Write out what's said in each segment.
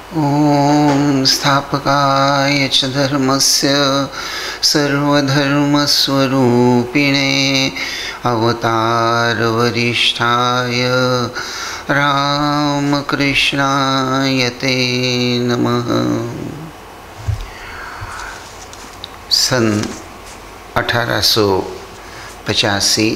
ॐ स्थापकाय च धर्मस्य सर्वधर्मस्वरूपिणे अवतारवरिष्ठाय रामकृष्णाय ते नमः। सन 1885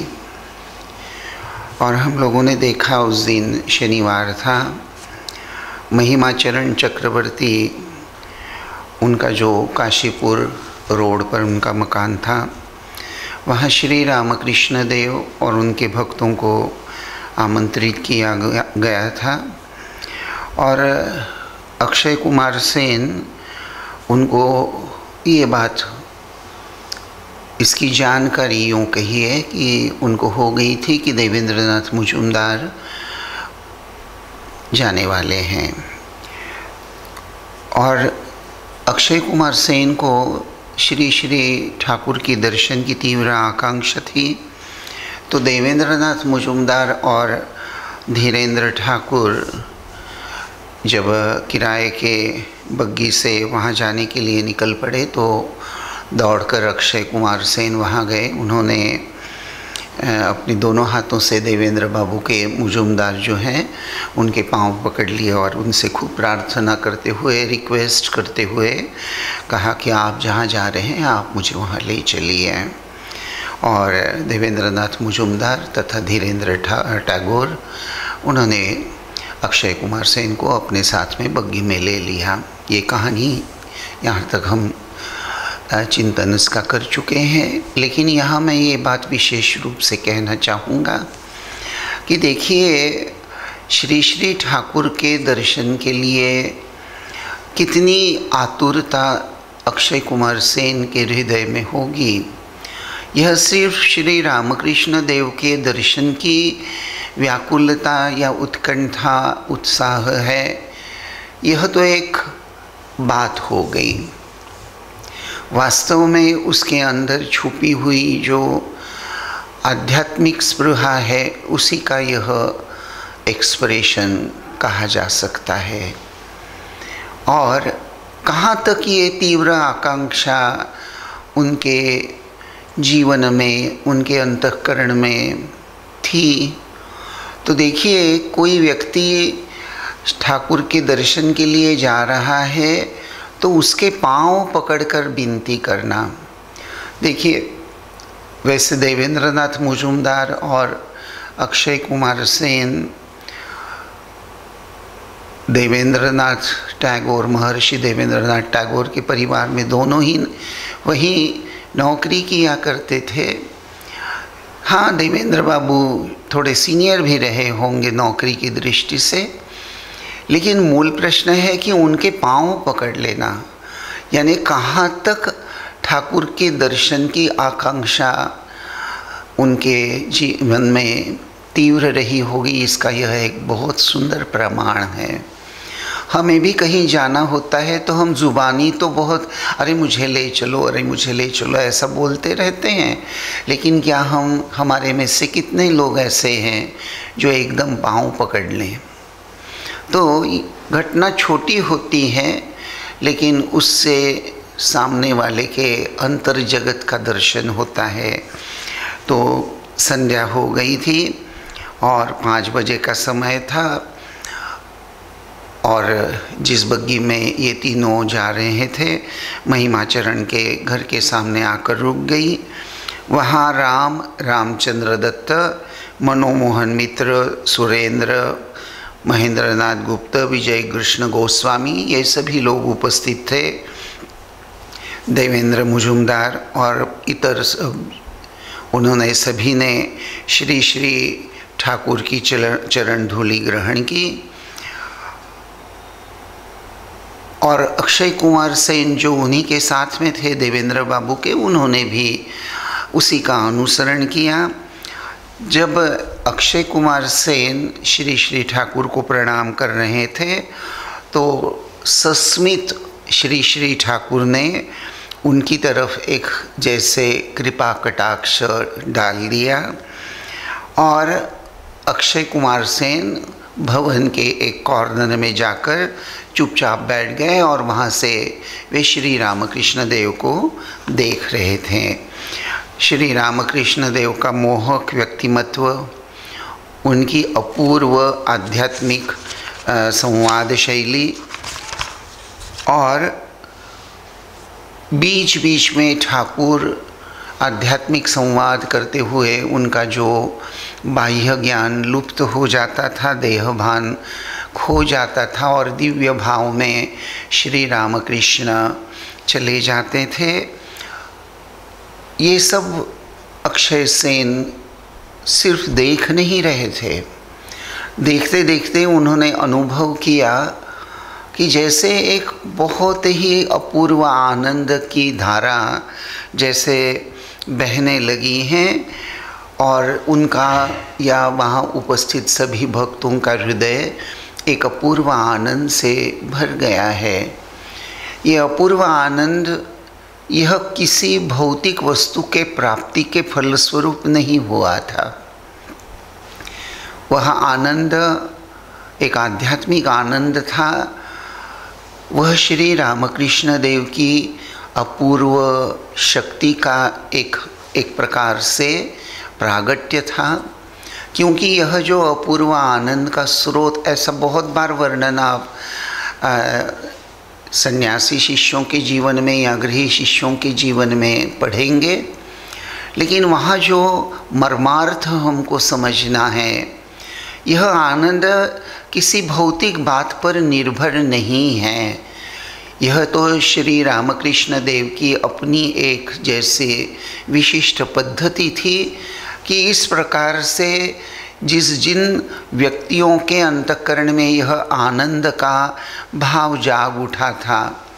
और हम लोगों ने देखा उस दिन शनिवार था। महिमाचरण चक्रवर्ती, उनका जो काशीपुर रोड पर उनका मकान था, वहाँ श्री रामकृष्ण देव और उनके भक्तों को आमंत्रित किया गया था। और अक्षय कुमार सेन उनको ये बात, इसकी जानकारी यूँ कही है कि उनको हो गई थी कि देवेंद्रनाथ मुजुमदार जाने वाले हैं। और अक्षय कुमार सेन को श्री श्री ठाकुर की दर्शन की तीव्र आकांक्षा थी। तो देवेंद्रनाथ मुजुमदार और धीरेन्द्र ठाकुर जब किराए के बग्गी से वहाँ जाने के लिए निकल पड़े तो दौड़कर अक्षय कुमार सेन वहाँ गए। उन्होंने अपनी दोनों हाथों से देवेंद्र बाबू के मुजुमदार जो हैं उनके पांव पकड़ लिए और उनसे खूब प्रार्थना करते हुए, रिक्वेस्ट करते हुए कहा कि आप जहाँ जा रहे हैं आप मुझे वहाँ ले चलिए। और देवेंद्रनाथ मुजुमदार तथा धीरेन्द्र टैगोर, उन्होंने अक्षय कुमार सेन को अपने साथ में बग्गी में ले लिया। ये कहानी यहाँ तक हम चिंतन इसका कर चुके हैं, लेकिन यहाँ मैं ये बात विशेष रूप से कहना चाहूँगा कि देखिए, श्री श्री ठाकुर के दर्शन के लिए कितनी आतुरता अक्षय कुमार सेन के हृदय में होगी। यह सिर्फ श्री रामकृष्ण देव के दर्शन की व्याकुलता या उत्कंठा, उत्साह है, यह तो एक बात हो गई। वास्तव में उसके अंदर छुपी हुई जो आध्यात्मिक स्पृहा है, उसी का यह एक्सप्रेशन कहा जा सकता है। और कहाँ तक ये तीव्र आकांक्षा उनके जीवन में, उनके अंतःकरण में थी। तो देखिए, कोई व्यक्ति ठाकुर के दर्शन के लिए जा रहा है तो उसके पांव पकड़कर विनती करना। देखिए, वैसे देवेंद्रनाथ मुजुमदार और अक्षय कुमार सेन देवेंद्रनाथ टैगोर, महर्षि देवेंद्रनाथ टैगोर के परिवार में दोनों ही वहीं नौकरी किया करते थे। हाँ, देवेंद्र बाबू थोड़े सीनियर भी रहे होंगे नौकरी की दृष्टि से, लेकिन मूल प्रश्न है कि उनके पांव पकड़ लेना, यानी कहाँ तक ठाकुर के दर्शन की आकांक्षा उनके जीवन में तीव्र रही होगी, इसका यह एक बहुत सुंदर प्रमाण है। हमें भी कहीं जाना होता है तो हम ज़ुबानी तो बहुत अरे मुझे ले चलो, अरे मुझे ले चलो ऐसा बोलते रहते हैं, लेकिन क्या हमारे में से कितने लोग ऐसे हैं जो एकदम पांव पकड़ लें। तो घटना छोटी होती है, लेकिन उससे सामने वाले के अंतर जगत का दर्शन होता है। तो संध्या हो गई थी और 5 बजे का समय था और जिस बग्गी में ये तीनों जा रहे थे, महिमाचरण के घर के सामने आकर रुक गई। वहाँ रामचंद्र दत्त, मनोमोहन मित्र, सुरेंद्र, महेंद्रनाथ गुप्त, विजय कृष्ण गोस्वामी, ये सभी लोग उपस्थित थे। देवेंद्र मुजुमदार और इतर सब, उन्होंने सभी ने श्री श्री ठाकुर की चरण धूलि ग्रहण की। और अक्षय कुमार सेन जो उन्हीं के साथ में थे, देवेंद्र बाबू के, उन्होंने भी उसी का अनुसरण किया। जब अक्षय कुमार सेन श्री श्री ठाकुर को प्रणाम कर रहे थे तो सस्मित श्री श्री ठाकुर ने उनकी तरफ एक जैसे कृपा कटाक्ष डाल दिया और अक्षय कुमार सेन भवन के एक कॉर्नर में जाकर चुपचाप बैठ गए और वहाँ से वे श्री रामकृष्ण देव को देख रहे थे। श्री रामकृष्ण देव का मोहक व्यक्तिमत्व, उनकी अपूर्व आध्यात्मिक संवाद शैली और बीच बीच में ठाकुर आध्यात्मिक संवाद करते हुए उनका जो बाह्य ज्ञान लुप्त हो जाता था, देह भान खो जाता था और दिव्य भाव में श्री रामकृष्ण चले जाते थे, ये सब अक्षय सेन सिर्फ देख नहीं रहे थे। देखते देखते उन्होंने अनुभव किया कि जैसे एक बहुत ही अपूर्व आनंद की धारा जैसे बहने लगी हैं और उनका या वहाँ उपस्थित सभी भक्तों का हृदय एक अपूर्व आनंद से भर गया है। ये अपूर्व आनंद यह किसी भौतिक वस्तु के प्राप्ति के फलस्वरूप नहीं हुआ था। वह आनंद एक आध्यात्मिक आनंद था। वह श्री रामकृष्ण देव की अपूर्व शक्ति का एक प्रकार से प्रागट्य था, क्योंकि यह जो अपूर्व आनंद का स्रोत, ऐसा बहुत बार वर्णन आप सन्यासी शिष्यों के जीवन में या गृही शिष्यों के जीवन में पढ़ेंगे, लेकिन वहाँ जो मर्मार्थ हमको समझना है, यह आनंद किसी भौतिक बात पर निर्भर नहीं है। यह तो श्री रामकृष्ण देव की अपनी एक जैसे विशिष्ट पद्धति थी कि इस प्रकार से जिन व्यक्तियों के अंतःकरण में यह आनंद का भाव जाग उठा था,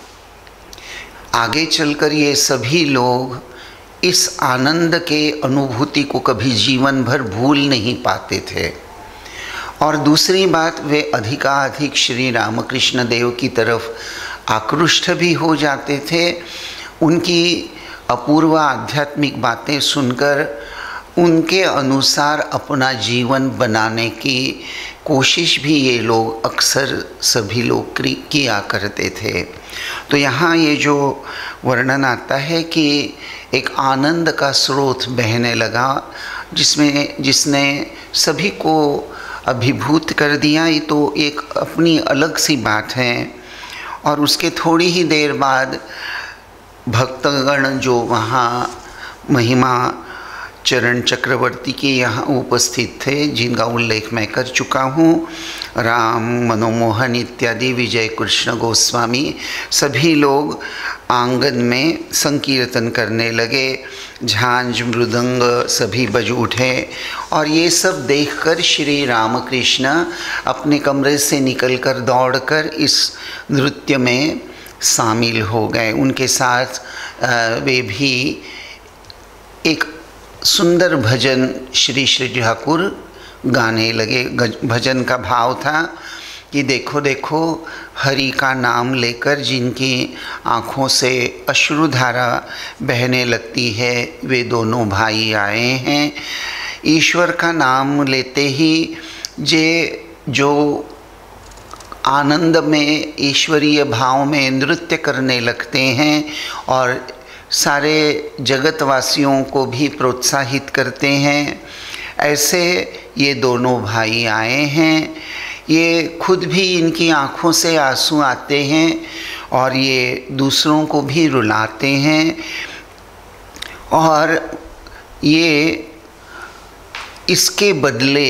आगे चलकर ये सभी लोग इस आनंद के अनुभूति को कभी जीवन भर भूल नहीं पाते थे। और दूसरी बात, वे अधिकाधिक श्री रामकृष्ण देव की तरफ आकृष्ट भी हो जाते थे। उनकी अपूर्व आध्यात्मिक बातें सुनकर उनके अनुसार अपना जीवन बनाने की कोशिश भी ये लोग अक्सर सभी लोग किया करते थे। तो यहाँ ये जो वर्णन आता है कि एक आनंद का स्रोत बहने लगा जिसने सभी को अभिभूत कर दिया, ये तो एक अपनी अलग सी बात है। और उसके थोड़ी ही देर बाद भक्तगण जो वहाँ महिमा चरण चक्रवर्ती के यहाँ उपस्थित थे, जिनका उल्लेख मैं कर चुका हूँ, राम, मनोमोहन इत्यादि, विजय कृष्ण गोस्वामी, सभी लोग आंगन में संकीर्तन करने लगे। झांझ मृदंग सभी बज उठे और ये सब देखकर श्री रामकृष्ण अपने कमरे से निकलकर दौड़कर इस नृत्य में शामिल हो गए। उनके साथ वे भी एक सुंदर भजन श्री श्री ठाकुर गाने लगे। भजन का भाव था कि देखो देखो हरि का नाम लेकर जिनकी आँखों से अश्रुधारा बहने लगती है, वे दोनों भाई आए हैं। ईश्वर का नाम लेते ही जो आनंद में, ईश्वरीय भाव में नृत्य करने लगते हैं और सारे जगतवासियों को भी प्रोत्साहित करते हैं, ऐसे ये दोनों भाई आए हैं। ये खुद भी इनकी आँखों से आंसू आते हैं और ये दूसरों को भी रुलाते हैं। और ये इसके बदले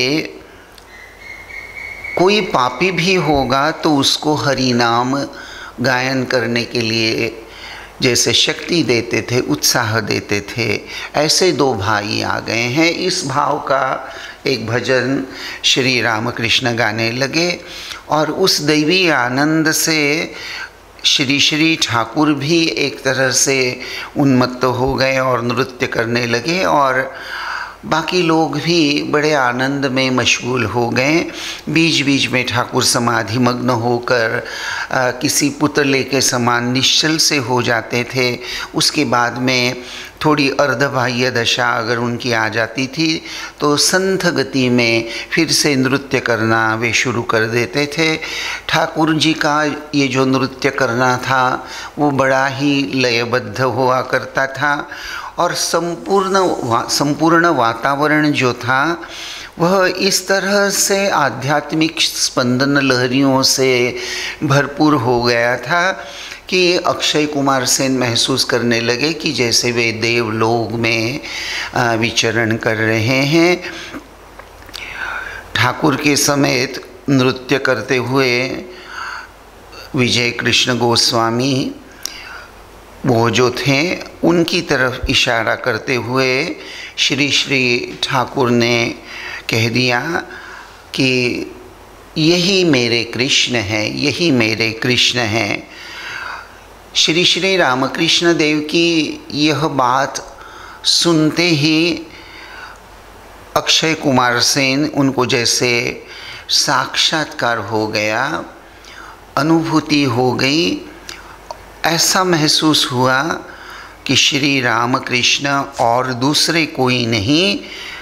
कोई पापी भी होगा तो उसको हरि नाम गायन करने के लिए जैसे शक्ति देते थे, उत्साह देते थे, ऐसे दो भाई आ गए हैं। इस भाव का एक भजन श्री रामकृष्ण गाने लगे और उस दैवी आनंद से श्री श्री ठाकुर भी एक तरह से उन्मत्त हो गए और नृत्य करने लगे और बाकी लोग भी बड़े आनंद में मशगूल हो गए। बीच बीच में ठाकुर समाधि मग्न होकर किसी पुतले के समान निश्चल से हो जाते थे। उसके बाद में थोड़ी अर्धबाह्य दशा अगर उनकी आ जाती थी तो संथ गति में फिर से नृत्य करना वे शुरू कर देते थे। ठाकुर जी का ये जो नृत्य करना था वो बड़ा ही लयबद्ध हुआ करता था और संपूर्ण वातावरण जो था वह इस तरह से आध्यात्मिक स्पंदन लहरियों से भरपूर हो गया था कि अक्षय कुमार सेन महसूस करने लगे कि जैसे वे देवलोक में विचरण कर रहे हैं। ठाकुर के समेत नृत्य करते हुए विजय कृष्ण गोस्वामी वो जो थे उनकी तरफ इशारा करते हुए श्री श्री ठाकुर ने कह दिया कि यही मेरे कृष्ण हैं, यही मेरे कृष्ण हैं। श्री श्री रामकृष्ण देव की यह बात सुनते ही अक्षय कुमार सेन उनको जैसे साक्षात्कार हो गया, अनुभूति हो गई। ऐसा महसूस हुआ कि श्री रामकृष्ण और दूसरे कोई नहीं।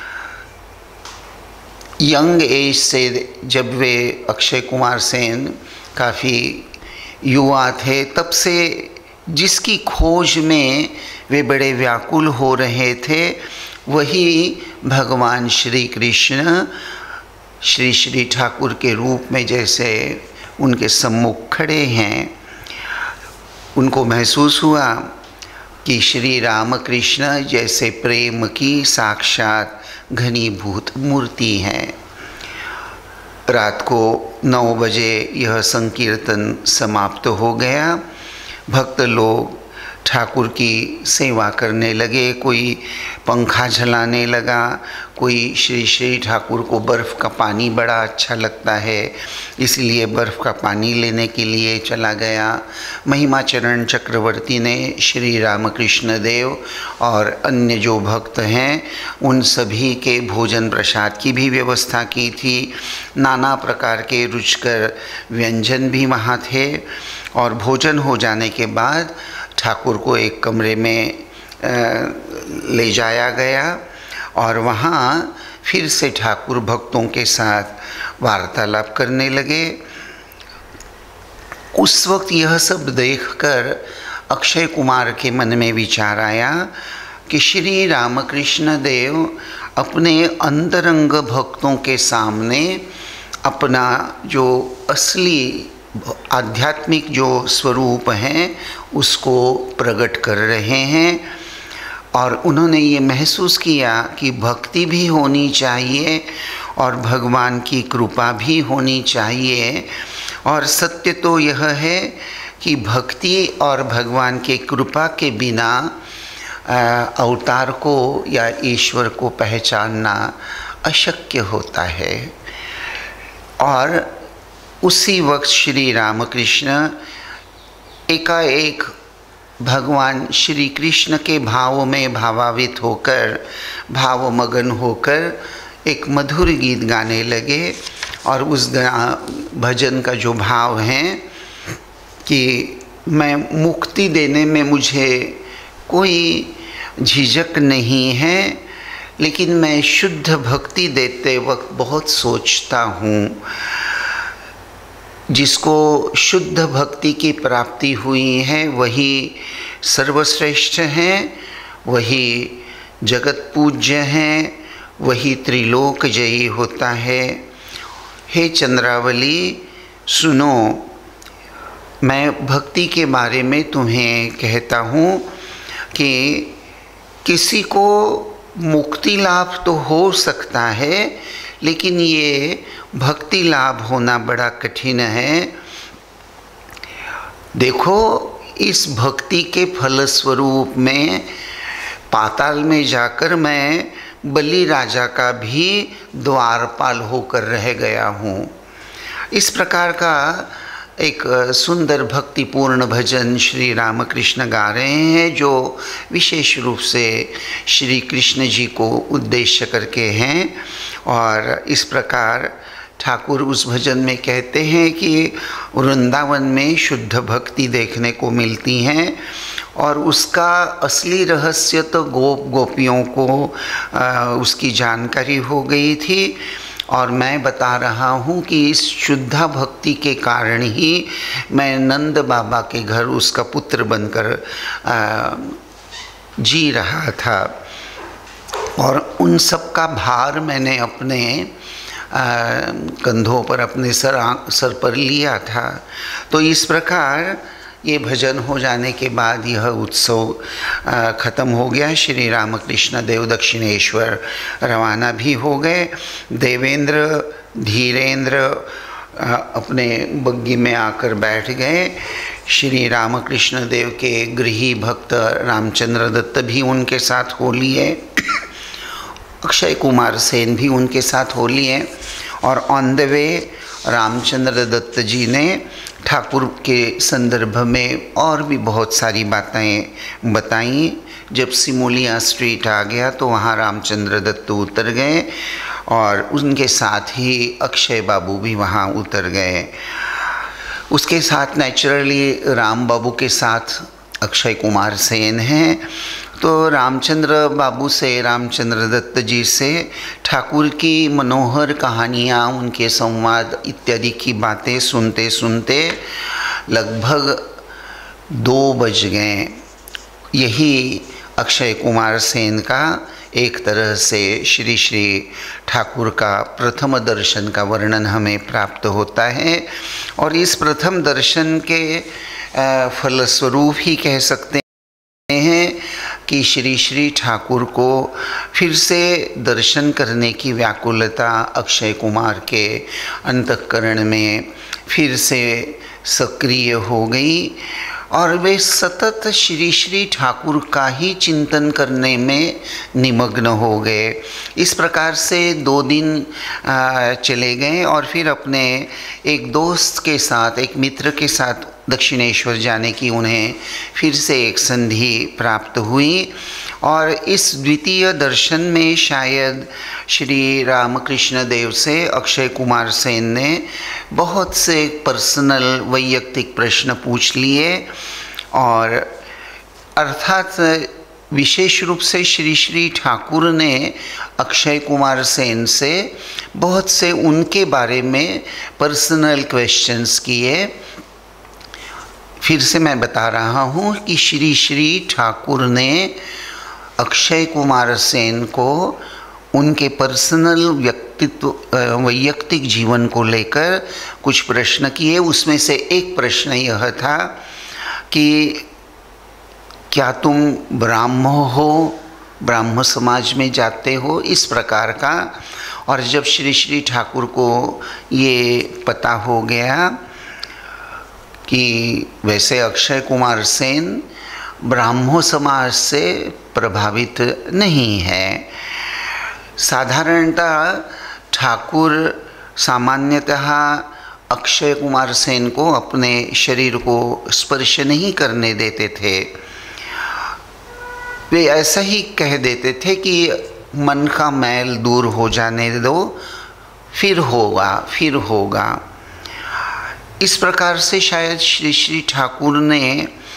यंग एज से जब वे अक्षय कुमार सेन काफ़ी युवा थे तब से जिसकी खोज में वे बड़े व्याकुल हो रहे थे वही भगवान श्री कृष्ण श्री श्री ठाकुर के रूप में जैसे उनके सम्मुख खड़े हैं। उनको महसूस हुआ कि श्री रामकृष्ण जैसे प्रेम की साक्षात घनीभूत मूर्ति हैं। रात को 9 बजे यह संकीर्तन समाप्त हो गया। भक्त लोग ठाकुर की सेवा करने लगे, कोई पंखा झलाने लगा, कोई श्री श्री ठाकुर को बर्फ़ का पानी बड़ा अच्छा लगता है इसलिए बर्फ़ का पानी लेने के लिए चला गया। महिमाचरण चक्रवर्ती ने श्री रामकृष्ण देव और अन्य जो भक्त हैं उन सभी के भोजन प्रसाद की भी व्यवस्था की थी। नाना प्रकार के रुचिकर व्यंजन भी वहाँ थे और भोजन हो जाने के बाद ठाकुर को एक कमरे में ले जाया गया और वहाँ फिर से ठाकुर भक्तों के साथ वार्तालाप करने लगे। उस वक्त यह सब देखकर अक्षय कुमार के मन में विचार आया कि श्री रामकृष्ण देव अपने अंतरंग भक्तों के सामने अपना जो असली आध्यात्मिक जो स्वरूप हैं उसको प्रकट कर रहे हैं और उन्होंने ये महसूस किया कि भक्ति भी होनी चाहिए और भगवान की कृपा भी होनी चाहिए। और सत्य तो यह है कि भक्ति और भगवान के कृपा के बिना अवतार को या ईश्वर को पहचानना अशक्य होता है। और उसी वक्त श्री रामकृष्ण एकाएक भगवान श्री कृष्ण के भावों में भावान्वित होकर भावमगन होकर एक मधुर गीत गाने लगे। और उस भजन का जो भाव है कि मैं मुक्ति देने में मुझे कोई झिझक नहीं है लेकिन मैं शुद्ध भक्ति देते वक्त बहुत सोचता हूँ। जिसको शुद्ध भक्ति की प्राप्ति हुई है वही सर्वश्रेष्ठ हैं, वही जगत पूज्य हैं, वही त्रिलोक जयी होता है। हे चंद्रावली सुनो, मैं भक्ति के बारे में तुम्हें कहता हूँ कि किसी को मुक्ति लाभ तो हो सकता है लेकिन ये भक्ति लाभ होना बड़ा कठिन है। देखो इस भक्ति के फलस्वरूप में पाताल में जाकर मैं बलि राजा का भी द्वारपाल होकर रह गया हूँ। इस प्रकार का एक सुंदर भक्तिपूर्ण भजन श्री रामकृष्ण गा रहे हैं जो विशेष रूप से श्री कृष्ण जी को उद्देश्य करके हैं। और इस प्रकार ठाकुर उस भजन में कहते हैं कि वृंदावन में शुद्ध भक्ति देखने को मिलती हैं और उसका असली रहस्य तो गोपियों को उसकी जानकारी हो गई थी। और मैं बता रहा हूँ कि इस शुद्धा भक्ति के कारण ही मैं नंद बाबा के घर उसका पुत्र बनकर जी रहा था, और उन सब का भार मैंने अपने कंधों पर, अपने सर पर लिया था। तो इस प्रकार ये भजन हो जाने के बाद यह उत्सव ख़त्म हो गया। श्री रामकृष्ण देव दक्षिणेश्वर रवाना भी हो गए। देवेंद्र धीरेंद्र अपने बग्गी में आकर बैठ गए। श्री रामकृष्ण देव के गृही भक्त रामचंद्र दत्त भी उनके साथ हो लिए, अक्षय कुमार सेन भी उनके साथ हो लिए। और on the way Ramchandra Dutt ji ने ठाकुर के संदर्भ में और भी बहुत सारी बातें बताई। जब सिमोलिया स्ट्रीट आ गया तो वहाँ रामचंद्र दत्त उतर गए, और उनके साथ ही अक्षय बाबू भी वहाँ उतर गए। उसके साथ नेचुरली राम बाबू के साथ अक्षय कुमार सेन हैं। तो रामचंद्र बाबू से, रामचंद्र दत्त जी से ठाकुर की मनोहर कहानियाँ, उनके संवाद इत्यादि की बातें सुनते सुनते लगभग 2 बज गए। यही अक्षय कुमार सेन का एक तरह से श्री श्री ठाकुर का प्रथम दर्शन का वर्णन हमें प्राप्त होता है। और इस प्रथम दर्शन के फलस्वरूप ही कह सकते हैं कि श्री श्री ठाकुर को फिर से दर्शन करने की व्याकुलता अक्षय कुमार के अंतःकरण में फिर से सक्रिय हो गई, और वे सतत श्री श्री ठाकुर का ही चिंतन करने में निमग्न हो गए। इस प्रकार से 2 दिन चले गए, और फिर अपने एक दोस्त के साथ, एक मित्र के साथ दक्षिणेश्वर जाने की उन्हें फिर से एक संधि प्राप्त हुई। और इस द्वितीय दर्शन में शायद श्री रामकृष्ण देव से अक्षय कुमार सेन ने बहुत से पर्सनल वैयक्तिक प्रश्न पूछ लिए, और अर्थात विशेष रूप से श्री श्री ठाकुर ने अक्षय कुमार सेन से बहुत से उनके बारे में पर्सनल क्वेश्चंस किए। फिर से मैं बता रहा हूँ कि श्री श्री ठाकुर ने अक्षय कुमार सेन को उनके पर्सनल वैयक्तिक जीवन को लेकर कुछ प्रश्न किए। उसमें से एक प्रश्न यह था कि क्या तुम ब्राह्म हो, ब्राह्म समाज में जाते हो, इस प्रकार का। और जब श्री श्री ठाकुर को ये पता हो गया कि वैसे अक्षय कुमार सेन ब्राह्मो समाज से प्रभावित नहीं है, साधारणतः ठाकुर सामान्यतः अक्षय कुमार सेन को अपने शरीर को स्पर्श नहीं करने देते थे। वे ऐसा ही कह देते थे कि मन का मैल दूर हो जाने दो, फिर होगा। इस प्रकार से शायद श्री श्री ठाकुर ने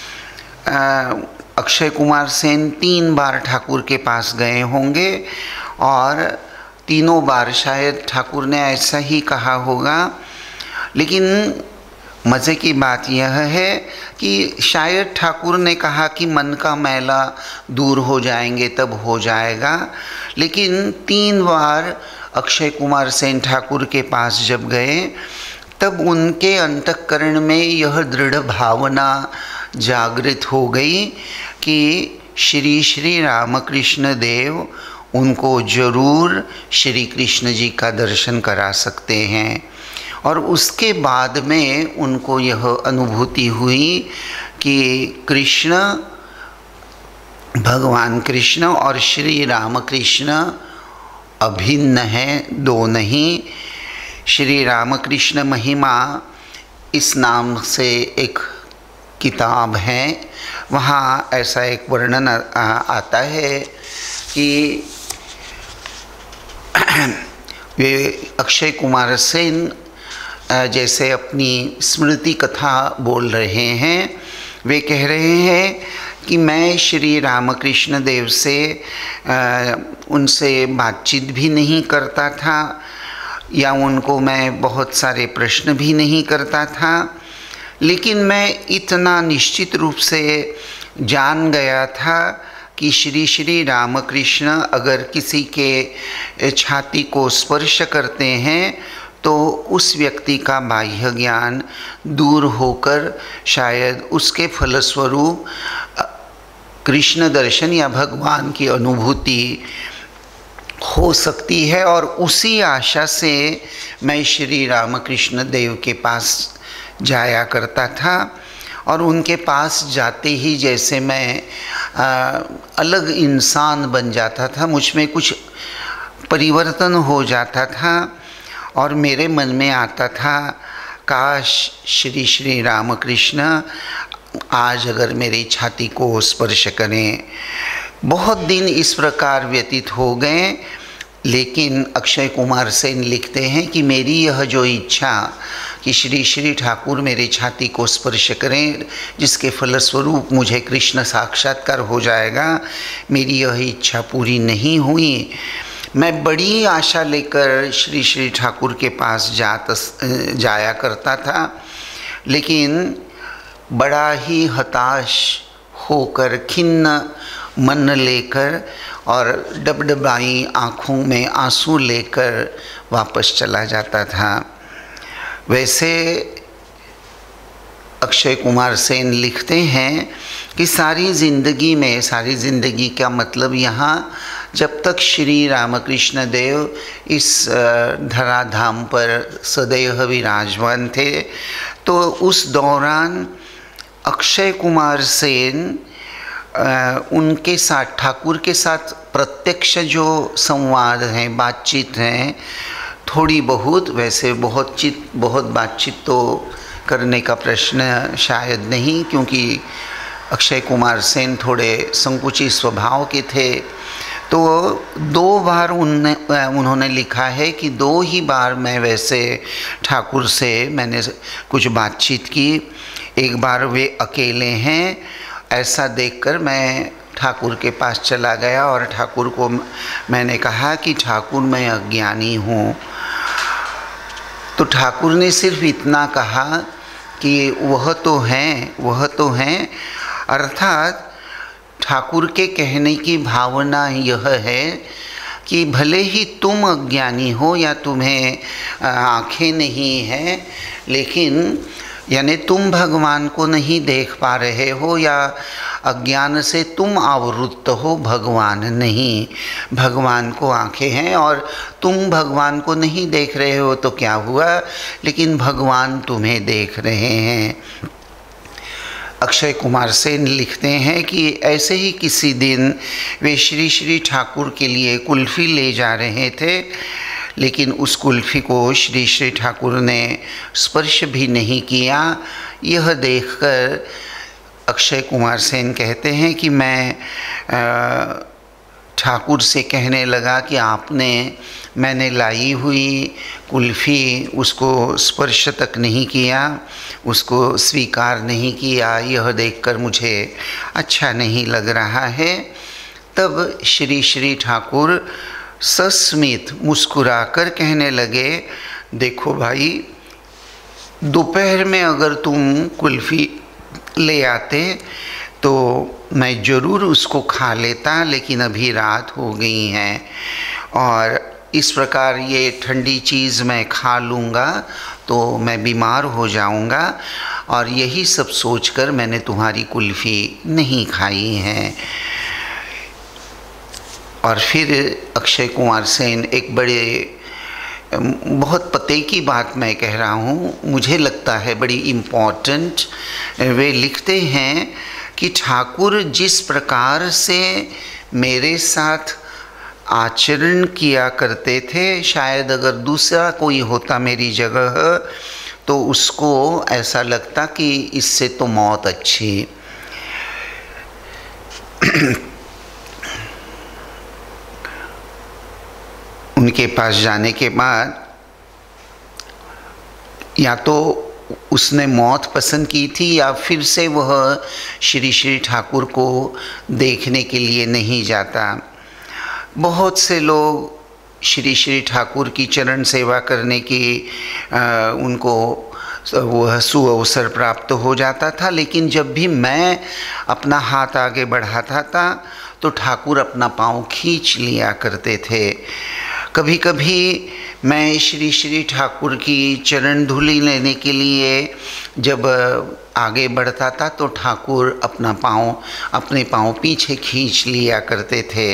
अक्षय कुमार सेन 3 बार ठाकुर के पास गए होंगे, और तीनों बार शायद ठाकुर ने ऐसा ही कहा होगा। लेकिन मज़े की बात यह है कि शायद ठाकुर ने कहा कि मन का मैला दूर हो जाएंगे तब हो जाएगा, लेकिन 3 बार अक्षय कुमार सेन ठाकुर के पास जब गए तब उनके अंतःकरण में यह दृढ़ भावना जागृत हो गई कि श्री श्री रामकृष्ण देव उनको जरूर श्री कृष्ण जी का दर्शन करा सकते हैं। और उसके बाद में उनको यह अनुभूति हुई कि कृष्ण, भगवान कृष्ण और श्री रामकृष्ण अभिन्न हैं, 2 नहीं। श्री रामकृष्ण महिमा इस नाम से एक किताब है, वहाँ ऐसा एक वर्णन आता है कि वे अक्षय कुमार सेन जैसे अपनी स्मृति कथा बोल रहे हैं, वे कह रहे हैं कि मैं श्री रामकृष्ण देव से उनसे बातचीत भी नहीं करता था या उनको मैं बहुत सारे प्रश्न भी नहीं करता था, लेकिन मैं इतना निश्चित रूप से जान गया था कि श्री श्री रामकृष्ण अगर किसी के छाती को स्पर्श करते हैं तो उस व्यक्ति का बाह्य ज्ञान दूर होकर शायद उसके फलस्वरूप कृष्ण दर्शन या भगवान की अनुभूति हो सकती है। और उसी आशा से मैं श्री रामकृष्ण देव के पास जाया करता था और उनके पास जाते ही जैसे मैं अलग इंसान बन जाता था, मुझ में कुछ परिवर्तन हो जाता था और मेरे मन में आता था काश श्री श्री रामकृष्ण आज अगर मेरी छाती को स्पर्श करें। बहुत दिन इस प्रकार व्यतीत हो गए, लेकिन अक्षय कुमार सेन लिखते हैं कि मेरी यह जो इच्छा कि श्री श्री ठाकुर मेरे छाती को स्पर्श करें जिसके फलस्वरूप मुझे कृष्ण साक्षात्कार हो जाएगा, मेरी यह इच्छा पूरी नहीं हुई। मैं बड़ी आशा लेकर श्री श्री ठाकुर के पास जाया करता था, लेकिन बड़ा ही हताश होकर खिन्न मन लेकर और डबडबाई आँखों में आंसू लेकर वापस चला जाता था। वैसे अक्षय कुमार सेन लिखते हैं कि सारी ज़िंदगी का मतलब यहाँ जब तक श्री रामकृष्ण देव इस धराधाम पर सदैव विराजमान थे, तो उस दौरान अक्षय कुमार सेन उनके साथ ठाकुर के साथ प्रत्यक्ष जो संवाद हैं, बातचीत हैं, थोड़ी बहुत, वैसे बहुत बातचीत तो करने का प्रश्न शायद नहीं, क्योंकि अक्षय कुमार सेन थोड़े संकुची स्वभाव के थे। तो 2 बार उन्होंने लिखा है कि 2 ही बार मैं वैसे ठाकुर से मैंने कुछ बातचीत की। एक बार वे अकेले हैं, ऐसा देखकर मैं ठाकुर के पास चला गया और ठाकुर को मैंने कहा कि ठाकुर मैं अज्ञानी हूँ। तो ठाकुर ने सिर्फ इतना कहा कि वह तो हैं। अर्थात ठाकुर के कहने की भावना यह है कि भले ही तुम अज्ञानी हो या तुम्हें आँखें नहीं हैं, लेकिन यानी तुम भगवान को नहीं देख पा रहे हो या अज्ञान से तुम आवृत्त हो, भगवान नहीं। भगवान को आँखें हैं और तुम भगवान को नहीं देख रहे हो तो क्या हुआ, लेकिन भगवान तुम्हें देख रहे हैं। अक्षय कुमार सेन लिखते हैं कि ऐसे ही किसी दिन वे श्री श्री ठाकुर के लिए कुल्फ़ी ले जा रहे थे, लेकिन उस कुल्फ़ी को श्री श्री ठाकुर ने स्पर्श भी नहीं किया। यह देखकर अक्षय कुमार सेन कहते हैं कि मैं ठाकुर से कहने लगा कि मैंने लाई हुई कुल्फ़ी उसको स्पर्श तक नहीं किया, उसको स्वीकार नहीं किया, यह देखकर मुझे अच्छा नहीं लग रहा है। तब श्री श्री ठाकुर सस्मित मुस्कुराकर कहने लगे, देखो भाई, दोपहर में अगर तुम कुल्फ़ी ले आते तो मैं ज़रूर उसको खा लेता, लेकिन अभी रात हो गई है और इस प्रकार ये ठंडी चीज़ मैं खा लूँगा तो मैं बीमार हो जाऊँगा, और यही सब सोचकर मैंने तुम्हारी कुल्फ़ी नहीं खाई है। और फिर अक्षय कुमार सेन एक बहुत पते की बात मैं कह रहा हूँ, मुझे लगता है बड़ी इम्पॉर्टेंट। वे लिखते हैं कि ठाकुर जिस प्रकार से मेरे साथ आचरण किया करते थे, शायद अगर दूसरा कोई होता मेरी जगह तो उसको ऐसा लगता कि इससे तो मौत अच्छी। उनके पास जाने के बाद या तो उसने मौत पसंद की थी या फिर से वह श्री श्री ठाकुर को देखने के लिए नहीं जाता। बहुत से लोग श्री श्री ठाकुर की चरण सेवा करने की उनको वह सुअवसर प्राप्त हो जाता था, लेकिन जब भी मैं अपना हाथ आगे बढ़ाता था तो ठाकुर अपना पाँव खींच लिया करते थे। कभी कभी मैं श्री श्री ठाकुर की चरण धूलि लेने के लिए जब आगे बढ़ता था तो ठाकुर अपने पाँव पीछे खींच लिया करते थे।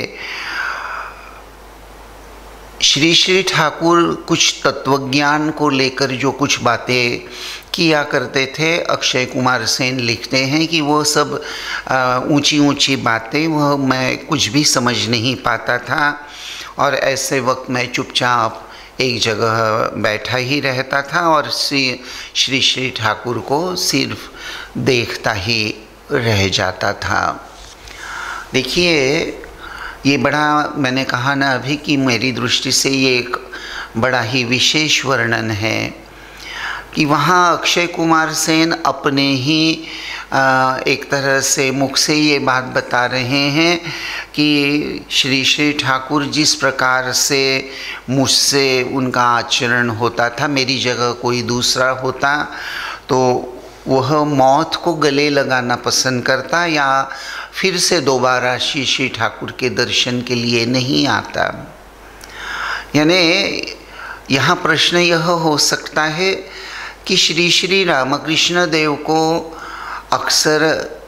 श्री श्री ठाकुर कुछ तत्वज्ञान को लेकर जो कुछ बातें किया करते थे, अक्षय कुमार सेन लिखते हैं कि वो सब ऊंची ऊंची बातें वह मैं कुछ भी समझ नहीं पाता था और ऐसे वक्त मैं चुपचाप एक जगह बैठा ही रहता था और श्री श्री ठाकुर को सिर्फ देखता ही रह जाता था। देखिए, ये बड़ा, मैंने कहा ना अभी कि मेरी दृष्टि से ये एक बड़ा ही विशेष वर्णन है कि वहाँ अक्षय कुमार सेन अपने ही एक तरह से मुख से ये बात बता रहे हैं कि श्री श्री ठाकुर जिस प्रकार से मुझसे उनका आचरण होता था, मेरी जगह कोई दूसरा होता तो वह मौत को गले लगाना पसंद करता या फिर से दोबारा श्री श्री ठाकुर के दर्शन के लिए नहीं आता। यानी यहाँ प्रश्न यह हो सकता है कि श्री श्री रामकृष्ण देव को अक्सर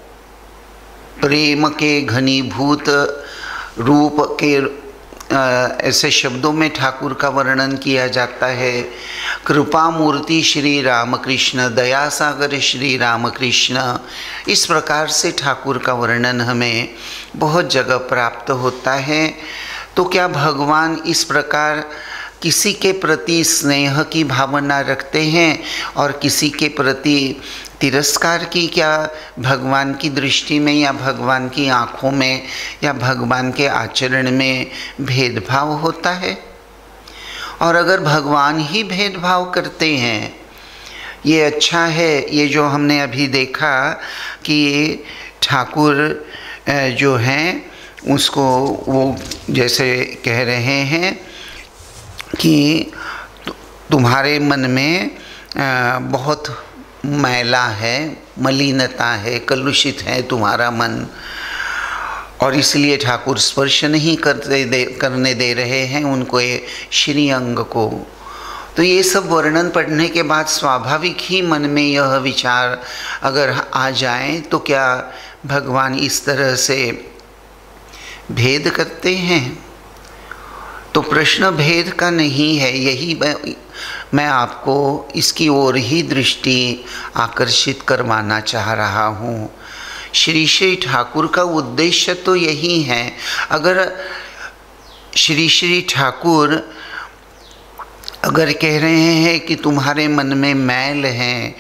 प्रेम के घनीभूत रूप के ऐसे शब्दों में ठाकुर का वर्णन किया जाता है। कृपा मूर्ति श्री रामकृष्ण, दया सागर श्री रामकृष्ण, इस प्रकार से ठाकुर का वर्णन हमें बहुत जगह प्राप्त होता है। तो क्या भगवान इस प्रकार किसी के प्रति स्नेह की भावना रखते हैं और किसी के प्रति तिरस्कार की क्या भगवान की दृष्टि में या भगवान की आँखों में या भगवान के आचरण में भेदभाव होता है? और अगर भगवान ही भेदभाव करते हैं, ये अच्छा है। ये जो हमने अभी देखा कि ठाकुर जो हैं उसको वो जैसे कह रहे हैं कि तुम्हारे मन में बहुत मैला है, मलिनता है, कलुषित है तुम्हारा मन, और इसलिए ठाकुर स्पर्श नहीं करने दे रहे हैं उनको ये श्री अंग को। तो ये सब वर्णन पढ़ने के बाद स्वाभाविक ही मन में यह विचार अगर आ जाए तो क्या भगवान इस तरह से भेद करते हैं? तो प्रश्न भेद का नहीं है। यही मैं आपको इसकी ओर ही दृष्टि आकर्षित करवाना चाह रहा हूँ। श्री श्री ठाकुर का उद्देश्य तो यही है। अगर श्री श्री ठाकुर अगर कह रहे हैं कि तुम्हारे मन में मैल है,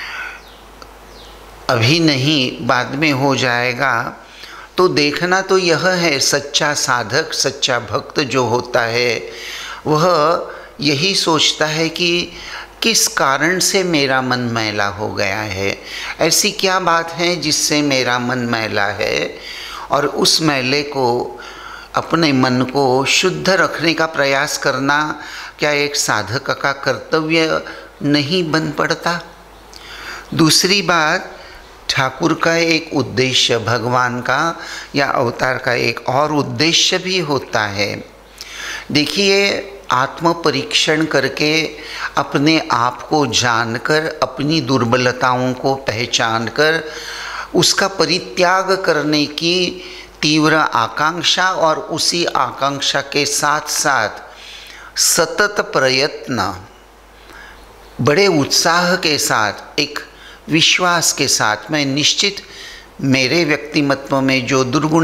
अभी नहीं बाद में हो जाएगा, तो देखना तो यह है सच्चा साधक, सच्चा भक्त जो होता है वह यही सोचता है कि किस कारण से मेरा मन मैला हो गया है, ऐसी क्या बात है जिससे मेरा मन मैला है, और उस मैले को, अपने मन को शुद्ध रखने का प्रयास करना क्या एक साधक का कर्तव्य नहीं बन पड़ता? दूसरी बात, ठाकुर का एक उद्देश्य, भगवान का या अवतार का एक और उद्देश्य भी होता है। देखिए, आत्म परीक्षण करके अपने आप को जानकर, अपनी दुर्बलताओं को पहचानकर उसका परित्याग करने की तीव्र आकांक्षा और उसी आकांक्षा के साथ साथ सतत प्रयत्न, बड़े उत्साह के साथ, एक विश्वास के साथ, मैं निश्चित मेरे व्यक्तिमत्व में जो दुर्गुण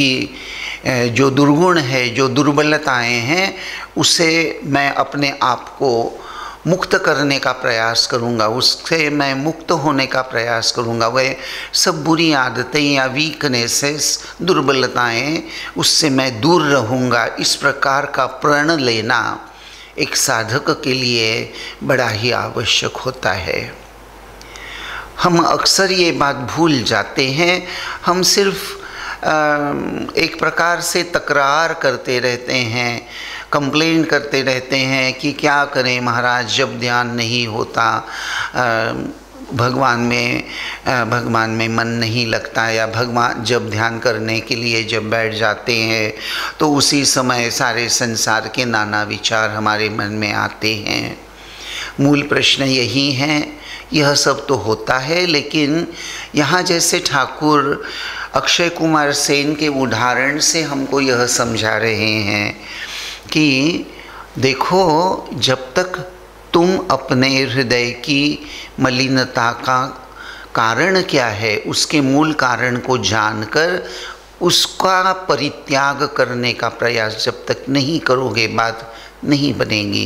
है, जो दुर्बलताएं हैं, उसे मैं अपने आप को मुक्त करने का प्रयास करूंगा, उससे मैं मुक्त होने का प्रयास करूंगा। वह सब बुरी आदतें या वीकनेसेस, दुर्बलताएं, उससे मैं दूर रहूंगा। इस प्रकार का प्रण लेना एक साधक के लिए बड़ा ही आवश्यक होता है। हम अक्सर ये बात भूल जाते हैं। हम सिर्फ एक प्रकार से तकरार करते रहते हैं, कंप्लेन करते रहते हैं कि क्या करें महाराज, जब ध्यान नहीं होता, भगवान में मन नहीं लगता, या भगवान जब ध्यान करने के लिए जब बैठ जाते हैं तो उसी समय सारे संसार के नाना विचार हमारे मन में आते हैं। मूल प्रश्न यही है। यह सब तो होता है, लेकिन यहाँ जैसे ठाकुर अक्षय कुमार सेन के उदाहरण से हमको यह समझा रहे हैं कि देखो, जब तक तुम अपने हृदय की मलिनता का कारण क्या है, उसके मूल कारण को जानकर उसका परित्याग करने का प्रयास जब तक नहीं करोगे, बात नहीं बनेगी।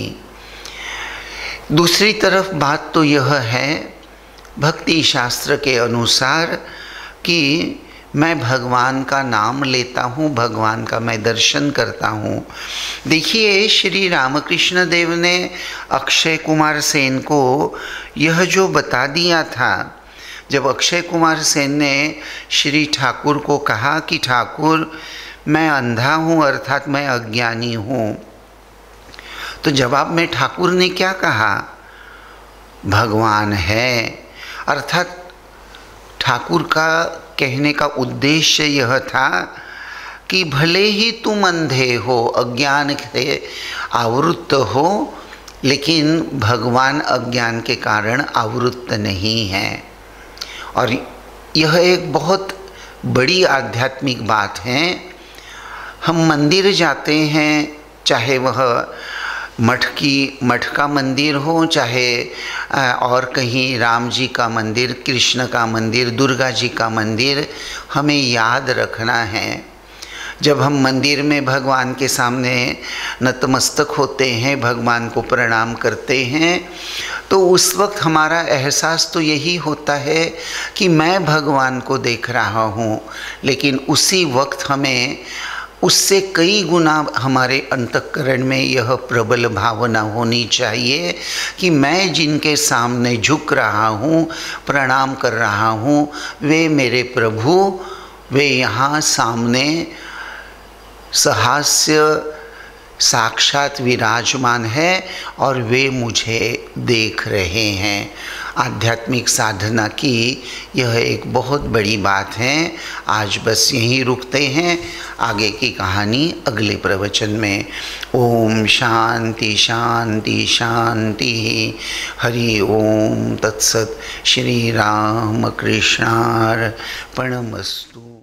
दूसरी तरफ बात तो यह है भक्ति शास्त्र के अनुसार कि मैं भगवान का नाम लेता हूँ, भगवान का मैं दर्शन करता हूँ। देखिए, श्री रामकृष्ण देव ने अक्षय कुमार सेन को यह जो बता दिया था, जब अक्षय कुमार सेन ने श्री ठाकुर को कहा कि ठाकुर मैं अंधा हूँ, अर्थात मैं अज्ञानी हूँ, तो जवाब में ठाकुर ने क्या कहा? भगवान है। अर्थात ठाकुर का कहने का उद्देश्य यह था कि भले ही तुम अंधे हो, अज्ञान से आवृत्त हो, लेकिन भगवान अज्ञान के कारण आवृत्त नहीं है। और यह एक बहुत बड़ी आध्यात्मिक बात है। हम मंदिर जाते हैं, चाहे वह मठ का मंदिर हो, चाहे और कहीं राम जी का मंदिर, कृष्ण का मंदिर, दुर्गा जी का मंदिर, हमें याद रखना है। जब हम मंदिर में भगवान के सामने नतमस्तक होते हैं, भगवान को प्रणाम करते हैं, तो उस वक्त हमारा एहसास तो यही होता है कि मैं भगवान को देख रहा हूँ, लेकिन उसी वक्त हमें उससे कई गुना हमारे अंतःकरण में यह प्रबल भावना होनी चाहिए कि मैं जिनके सामने झुक रहा हूँ, प्रणाम कर रहा हूँ, वे मेरे प्रभु, वे यहाँ सामने सहास्य साक्षात विराजमान है और वे मुझे देख रहे हैं। आध्यात्मिक साधना की यह एक बहुत बड़ी बात है। आज बस यहीं रुकते हैं, आगे की कहानी अगले प्रवचन में। ओम शांति शांति शांति। हरि ओम तत्सत। श्री राम कृष्णार्पणमस्तु।